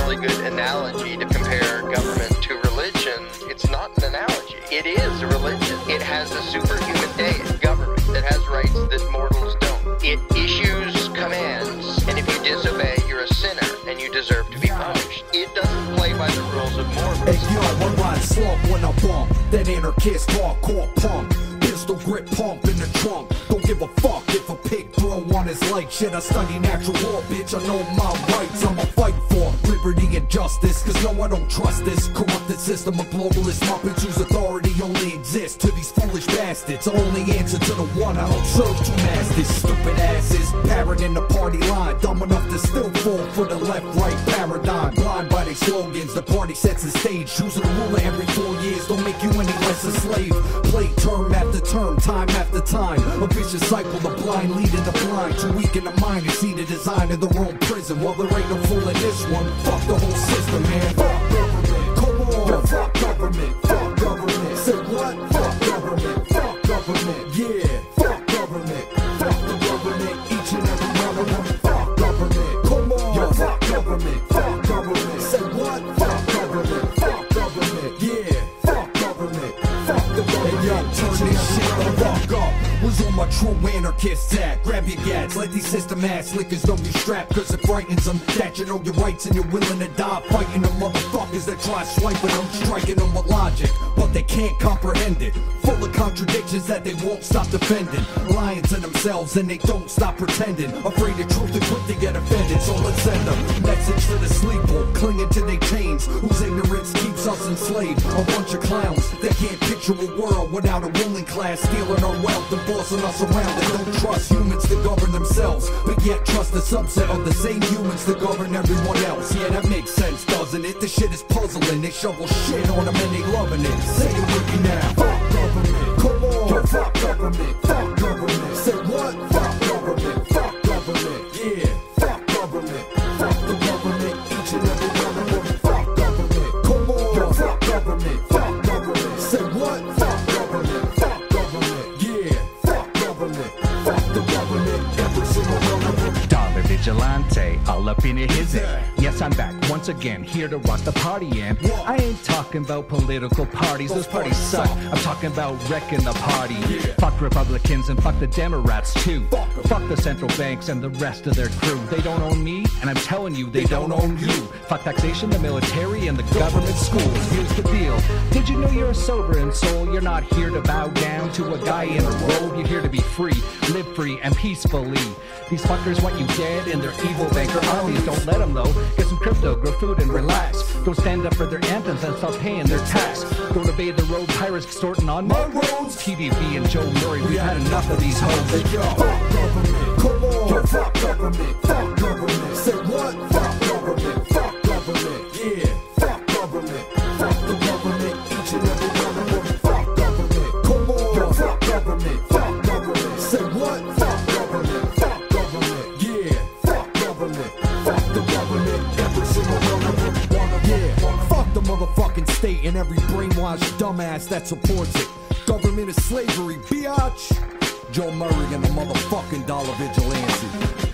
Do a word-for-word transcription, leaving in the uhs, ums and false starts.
really good analogy to compare government to religion. It's not an analogy. It is a religion. It has a superhuman deity, government, that has rights that mortals don't. It issues commands, and if you disobey, you're a sinner, and you deserve to be punished. It doesn't play by the rules of mortals. Hey yo, I ride slump when I bump. That anarchist hardcore pump. Pistol grip pump in the trunk. Don't give a fuck if a pig throw on his leg. Shit, I study natural law, bitch. I know my rights. I'ma fight for liberty and justice. Cause no, I don't trust this corrupted system of globalist muppets whose authority only exists to these foolish bastards. Only answer to the one, I don't serve two masters. Stupid asses, parrot in the party line. Dumb enough to still fall for the left-right paradigm. Blind by their slogans, the party sets the stage. Choosing a ruler every four years don't make you any less a slave. Play term after term, time after time. A vicious cycle, the blind leading the blind. Too weak in the mind to see the design of their own prison. Well, there ain't no fool in this one. Fuck the whole system, man. Fuck government, come on. Yo, fuck government, fuck government. Say what? Fuck government, fuck government. Yeah, fuck government, fuck the government. Each and every one of them. Fuck government, come on. Yo, fuck government, fuck government. Say what? Fuck government, fuck government. Yeah, fuck government, fuck the government. Hey yo, turn this shit the fuck up. Where's all my true anarchists at? Grab your gats, let these system ass lickers know you strapped. Cause it frightens them that you know your rights and you're willing to die fighting them motherfuckers that try swiping them, striking them with logic, but they can't comprehend it. Full of contradictions that they won't stop defending, lying to themselves and they don't stop pretending. Afraid of truth and quick to get offended, so let's send a message to the sleeper clinging to their chains, whose ignorance keeps us enslaved. A bunch of clowns that can't picture a world without a ruling class stealing our wealth and bossing us around. They don't trust humans to govern themselves, but yet trust a subset of the same humans to govern everyone else. Yeah, that makes sense, doesn't it? This shit is puzzling. They shovel shit on them and they loving it. Say it with me now. Fuck government, come on. Yo, fuck government, fuck government. Say what? Fuck government, fuck government. Yeah, fuck government, fuck the government. Each and every one of them. Fuck government, come on. Yo, fuck government, fuck government. Say what? Fuck government, fuck government. Yeah, fuck government, fuck the government. Every single one of them. Dollar Vigilante, all up in his head. Yes, I'm back once again, here to rock the party, and I ain't talking about political parties, those parties suck. I'm talking about wrecking the party. Fuck Republicans and fuck the Democrats too. Fuck the central banks and the rest of their crew. They don't own me, and I'm telling you, they don't own you. Fuck taxation, the military, and the government schools. Here's the deal. Did you know you're a sovereign soul? You're not here to bow down to a guy in a robe. You're here to be free, live free, and peacefully. These fuckers want you dead in their evil banker armies. Don't let them though. Get some crypto, grow food, and relax. Don't stand up for their anthems and stop paying their tax. Don't obey the road pirates extorting on my roads. T D V and Joe Murray, we've had enough of these hoes. Hey yo, fuck government, come on. Yo, fuck government, fuck government. Say what? Fuck government, fuck government. Yeah, fuck government, fuck the government. Each and every one of them. Fuck government, come on. Yo, fuck government, fuck government. Say what? Fuck government, fuck government. Yeah, fuck government, fuck the government. Every single one of them. Yeah, fuck the motherfucking state and every brainwashed dumbass that supports it. Government is slavery, biatch. Joe Murray and the motherfucking Dollar Vigilante.